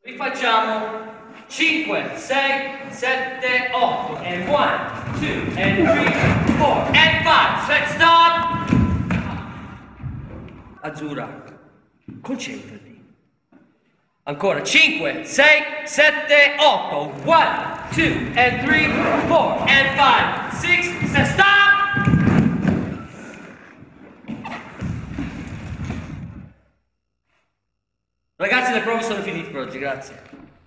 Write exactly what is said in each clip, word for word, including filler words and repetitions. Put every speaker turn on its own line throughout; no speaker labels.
Rifacciamo cinque, sei, sette, otto and one, two and three, four and five. Let's stop. Azzurra, concentrati. Ancora cinque, sei, sette, otto. one, two and three, four and five, six, seven, stop. Ragazzi, le prove sono finite per oggi, grazie.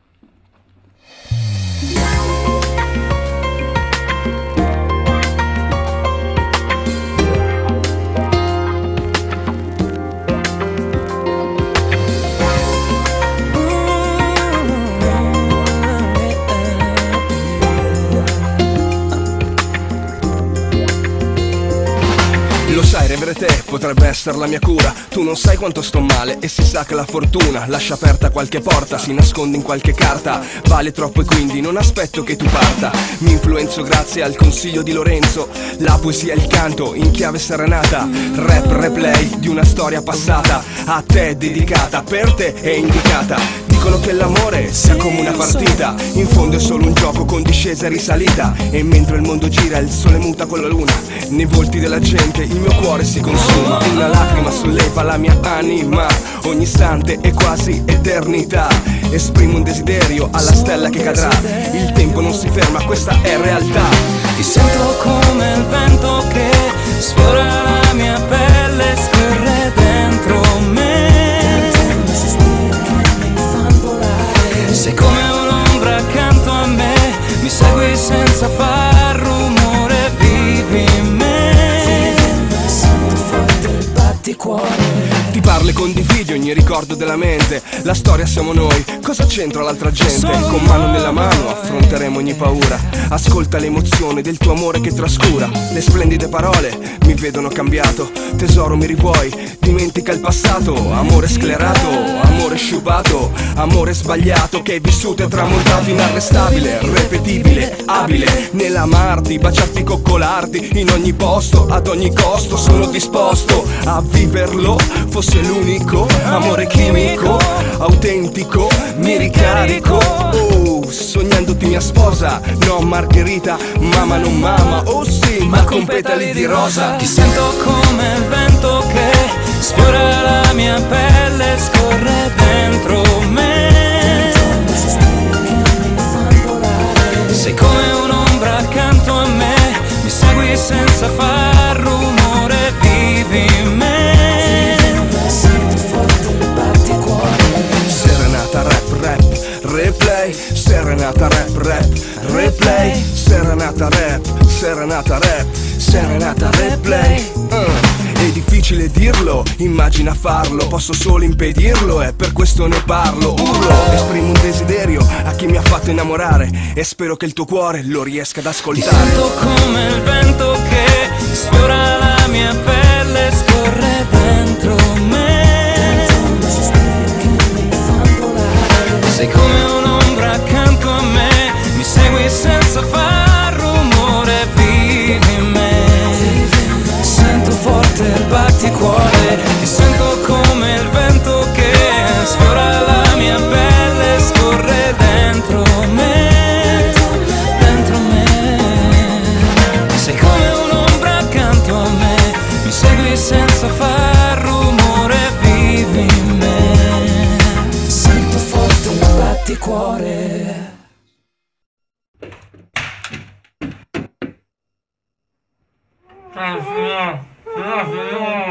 Lo sai, revere te potrebbe essere la mia cura. Tu non sai quanto sto male e si sa che la fortuna lascia aperta qualche porta, si nasconde in qualche carta. Vale troppo e quindi non aspetto che tu parta. Mi influenzo grazie al consiglio di Lorenzo. La poesia e il canto in chiave serenata. Rap replay di una storia passata, a te dedicata, per te è indicata. Dicono che l'amore sia come una partita, in fondo è solo un gioco con discesa e risalita. E mentre il mondo gira il sole muta con la luna, nei volti della gente il mio cuore si consuma. Una lacrima solleva la mia anima, ogni istante è quasi eternità. Esprimo un desiderio alla stella che cadrà, il tempo non si ferma, questa è realtà.
Ti sento come il vento che sfiora la mia pelle, scorre dentro me. Sei come un'ombra accanto a me, mi segui senza far rumore, vivi in me. Sento forte il batticuore.
Ti parlo e condividi ogni ricordo della mente. La storia siamo noi, cosa c'entra l'altra gente? Con mano nella mano affronteremo ogni paura. Ascolta l'emozione del tuo amore che trascura. Le splendide parole mi vedono cambiato. Tesoro mi rivuoi, dimentica il passato. Amore sclerato, amore sciupato, amore sbagliato che hai vissuto e tramontato. Inarrestabile, ripetibile, abile nell'amarti, baciarti, coccolarti in ogni posto, ad ogni costo. Sono disposto a viverlo, fosse l'unico amore chimico, autentico, mi ricarico. Oh, sognandoti mia sposa, no Margherita, mamma non mamma, oh sì, ma con petali di rosa.
Ti sento come il vento che sfiora la mia pelle, scorre dentro me. Sei come un'ombra accanto a me, mi segui senza far rumore, vivi in me.
Serenata rap rap replay, serenata rap rap replay, serenata rap, serenata rap, serenata replay. uh. È difficile dirlo, immagina farlo, posso solo impedirlo e per questo ne parlo. Urlo, esprimo un desiderio a chi mi ha fatto innamorare e spero che il tuo cuore lo riesca ad ascoltare.
Ti sento come il vento che sfiora la mia pelle, scorre dentro me. Sei come un'ombra accanto a me, mi segui senza far rumore, vivi in me. Sento forte il batticuore, ti sento come il vento che sfiora la mia pelle, scorre dentro me, dentro me. Sei come un'ombra accanto a me, mi segui senza far rumore, vivi in me. Sento forte il batticuore.
Ah, signor, signor, signor.